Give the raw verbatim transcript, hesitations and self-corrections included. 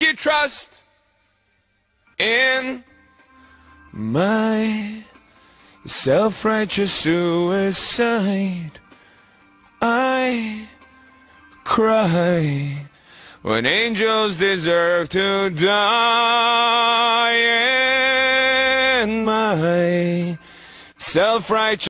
you trust in my self-righteous suicide. I cry when angels deserve to die, and my self-righteous